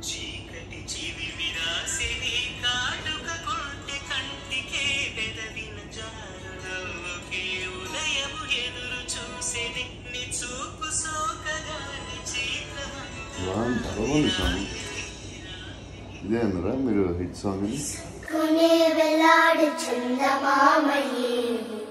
చీకటి జీవి విరాసిని కాటుక కొంటె కంటికే పెదవిన జారులోకే ఉదయము ఎదురు చూసేది నీ చూపు సోకగాని ఇదే అన్నారా మీరు హిట్ సాంగ్ కొనే వెలాడు చందమామయ్యే